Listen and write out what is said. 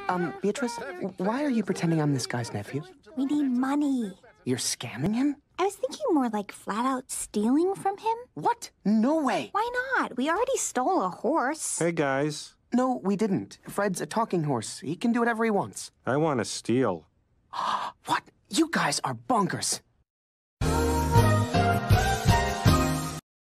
Beatrice, why are you pretending I'm this guy's nephew? We need money. You're scamming him? I was thinking more like flat out stealing from him. What? No way. Why not? We already stole a horse. Hey, guys. No, we didn't. Fred's a talking horse. He can do whatever he wants. I want to steal. What? You guys are bonkers.